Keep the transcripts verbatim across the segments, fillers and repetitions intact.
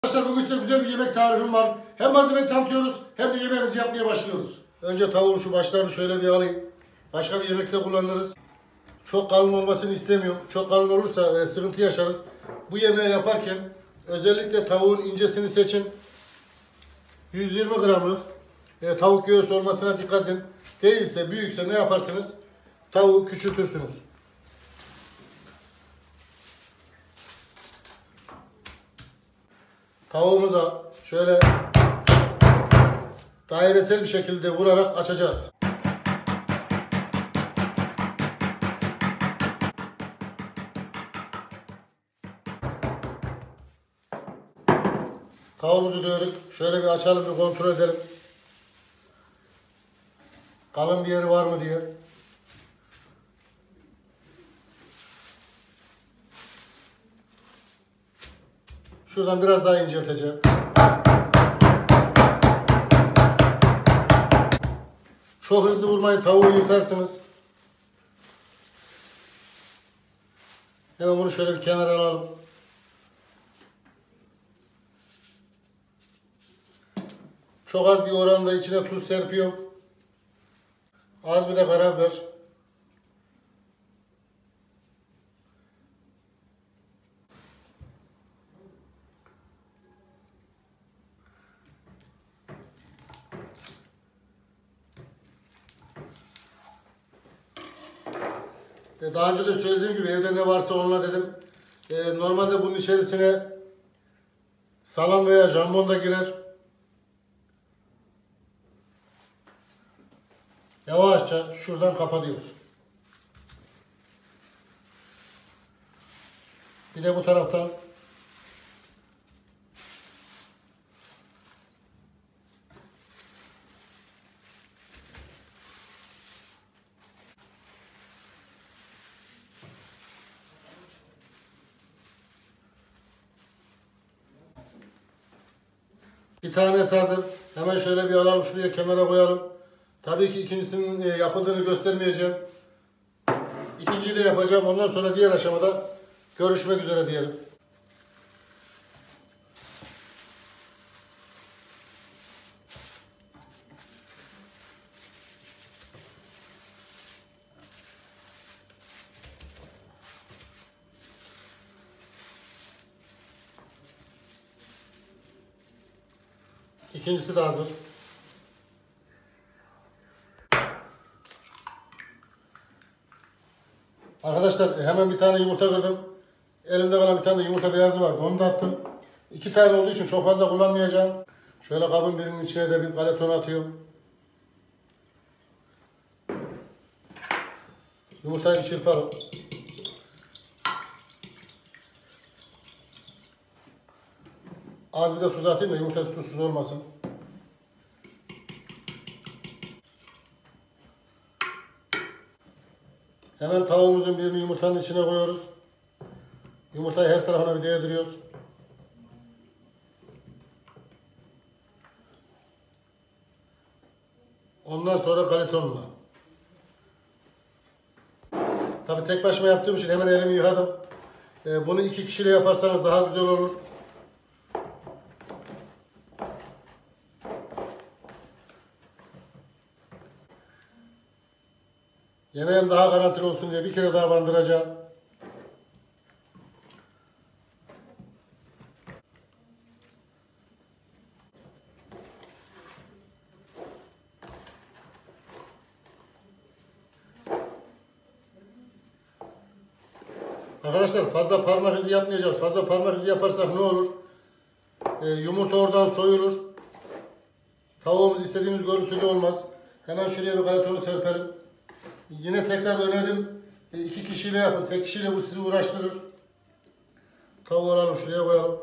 Arkadaşlar bugün size güzel bir yemek tarifim var. Hem malzemeyi tanıtıyoruz hem de yemeğimizi yapmaya başlıyoruz. Önce tavuğun şu başlarını şöyle bir alayım. Başka bir yemekte kullanırız. Çok kalın olmasını istemiyorum. Çok kalın olursa e, sıkıntı yaşarız. Bu yemeği yaparken özellikle tavuğun incesini seçin. yüz yirmi gramlık e, tavuk göğsü olmasına dikkat edin. Değilse büyükse ne yaparsınız? Tavuğu küçültürsünüz. Tavuğumuza şöyle dairesel bir şekilde vurarak açacağız. Tavuğumuzu dövdük. Şöyle bir açalım, bir kontrol edelim. Kalın bir yeri var mı diye. Şuradan biraz daha incelteceğim. Çok hızlı vurmayın, tavuğu yırtarsınız. Hemen bunu şöyle bir kenara alalım. Çok az bir oranda içine tuz serpiyorum. Az bir de karabiber. Daha önce de söylediğim gibi evde ne varsa onunla dedim. Ee, normalde bunun içerisine salam veya jambon da girer. Yavaşça şuradan kapatıyoruz. Bir de bu taraftan. Bir tanesi hazır. Hemen şöyle bir alalım, şuraya kenara koyalım. Tabii ki ikincisinin yapıldığını göstermeyeceğim. İkinciyi de yapacağım. Ondan sonra diğer aşamada görüşmek üzere diyelim. İkincisi de hazır. Arkadaşlar hemen bir tane yumurta kırdım. Elimde kalan bir tane de yumurta beyazı vardı. Onu da attım. İki tane olduğu için çok fazla kullanmayacağım. Şöyle kabın birinin içine de bir galeton atıyorum. Yumurtayı bir çırparım. Az bir de tuz atayım da yumurtası tuzsuz olmasın. Hemen tavuğumuzun birini yumurtanın içine koyuyoruz. Yumurtayı her tarafına bir değdiriyoruz. Ondan sonra galetonla. Tabii tek başıma yaptığım için hemen elimi yıkadım. Ee, bunu iki kişiyle yaparsanız daha güzel olur. Yemeğim daha garantili olsun diye bir kere daha bandıracağım. Arkadaşlar fazla parmak izi yapmayacağız. Fazla parmak izi yaparsak ne olur? Ee, yumurta oradan soyulur. Tavuğumuz istediğimiz görüntüde olmaz. Hemen şuraya bir galetonu serpelim. Yine tekrar önerim. İki kişiyle yapın. Tek kişiyle bu sizi uğraştırır. Tavuğu alalım, şuraya koyalım.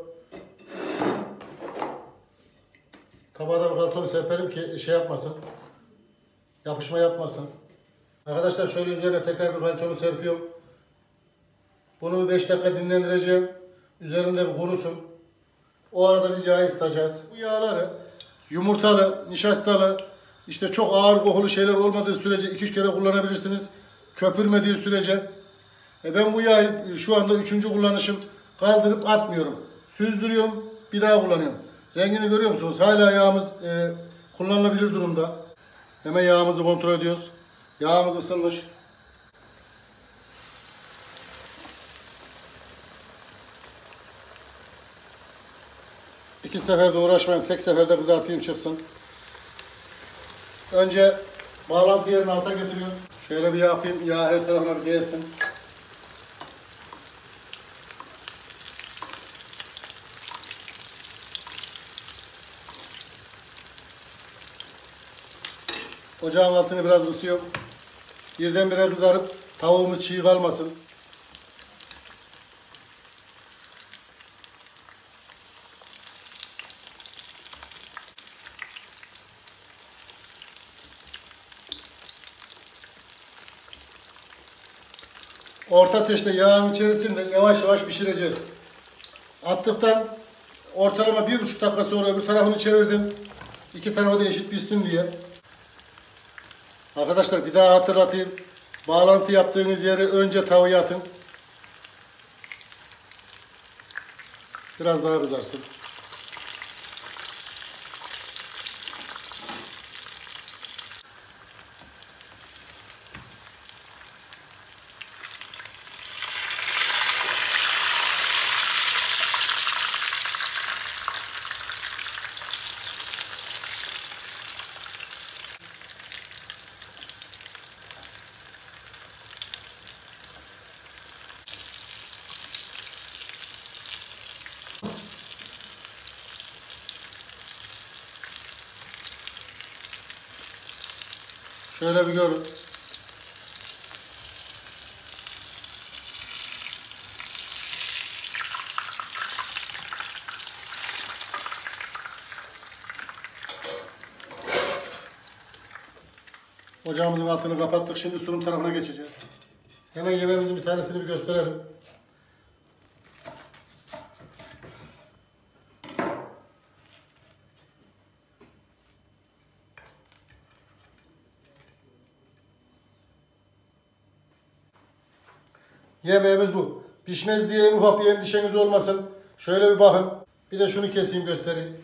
Tabağa da bir galetonu serpelim ki şey yapmasın. Yapışma yapmasın. Arkadaşlar şöyle üzerine tekrar bir galetonu serpiyorum. Bunu beş dakika dinlendireceğim. Üzerinde bir kurusun. O arada biz yağı ısıtacağız. Bu yağları yumurtalı, nişastalı, İşte çok ağır kokulu şeyler olmadığı sürece iki üç kere kullanabilirsiniz. Köpürmediği sürece. E ben bu yağı şu anda üçüncü kullanışım, kaldırıp atmıyorum. Süzdürüyorum. bir daha kullanıyorum. Rengini görüyor musunuz? Hala yağımız e, kullanılabilir durumda. Hemen yağımızı kontrol ediyoruz. Yağımız ısınmış. İki seferde uğraşmayın. Tek seferde kızartayım çıksın. Önce bağlantı yerini alta getiriyoruz. Şöyle bir yapayım. Yağ her tarafına bir değsin. Ocağın altını biraz kısıyorum. Birdenbire kızarıp tavuğumuz çiğ kalmasın. Orta ateşte yağın içerisinde yavaş yavaş pişireceğiz. Attıktan ortalama bir buçuk dakika sonra öbür tarafını çevirdim. İki tarafı da eşit pişsin diye. Arkadaşlar bir daha hatırlatayım. Bağlantı yaptığınız yere önce tavaya atın. Biraz daha kızarsın. Şöyle bir görün. Ocağımızın altını kapattık. Şimdi sunum tarafına geçeceğiz. Hemen yemeğimizin bir tanesini bir gösterelim. Yemeğimiz bu. Pişmez diye en ufak bir endişeniz olmasın. Şöyle bir bakın. Bir de şunu keseyim göstereyim.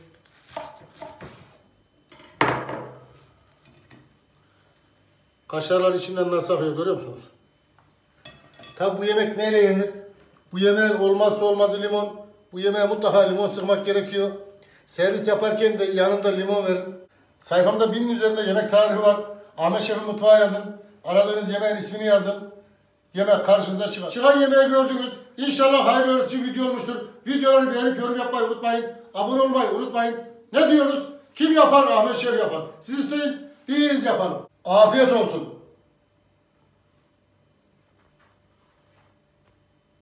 Kaşarlar içinden nasıl akıyor görüyor musunuz? Tabi bu yemek neyle yenir? Bu yemeğin olmazsa olmazı limon. Bu yemeğe mutlaka limon sıkmak gerekiyor. Servis yaparken de yanında limon verin. Sayfamda binin üzerinde yemek tarifi var. Ahmet Şef'in mutfağı yazın. Aradığınız yemeğin ismini yazın. Yemek karşınıza çıkar. Çıkan yemeği gördünüz. İnşallah hayırlı öğretici video olmuştur. Videoları beğenip yorum yapmayı unutmayın. Abone olmayı unutmayın. Ne diyoruz? Kim yapar? Ahmet Şef yapar. Siz isteyin, biz yapalım. Afiyet olsun.